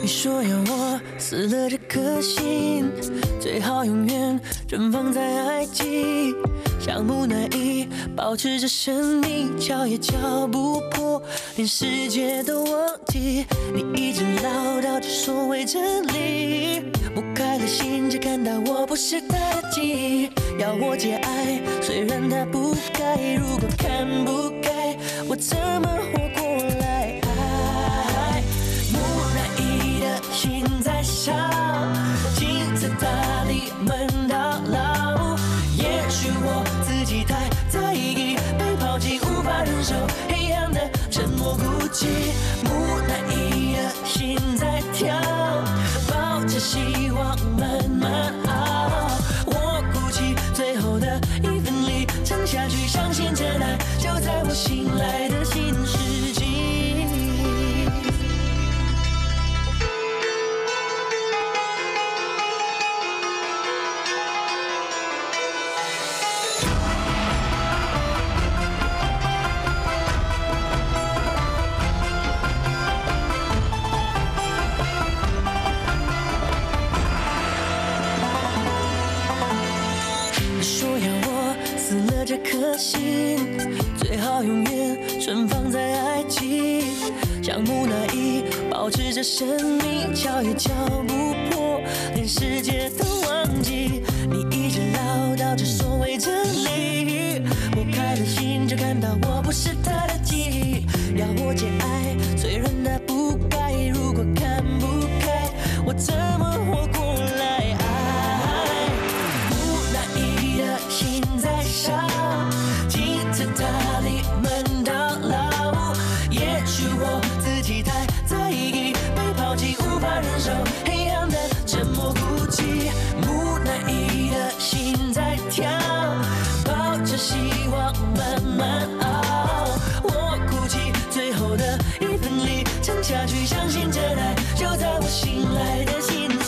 你说要我死了这颗心，最好永远绽放在爱际，像木乃伊保持着神秘，敲也敲不破，连世界都忘记。你一直唠叨着所谓真理，我开了心，只看到我不是他的记忆。要我节哀，虽然他不该，如果看不开，我怎么活过来？木乃伊的心在烧，金字塔里门到老。也许我自己太在意，被抛弃无法忍受黑暗的沉默孤寂。木乃伊的心在跳，抱着希望慢慢熬。我鼓起最后的一份力，撑下去，相信真爱就在我醒来的新世纪。这颗心最好永远存放在爱际，像木乃伊保持着神秘，敲也敲不破，连世界都忘记。你一直唠叨着所谓真理，我开了心，只看到我不是他的记忆。要我节哀，虽然他不该，如果看不开，我怎么活过来？木乃伊的心在烧，金字塔里门到老。也许我自己太在意，被抛弃无法忍受黑暗的沉默孤寂。木乃伊的心在跳，抱着希望慢慢熬。我鼓起最后的一份力，撑下去，相信真爱就在我醒来的心。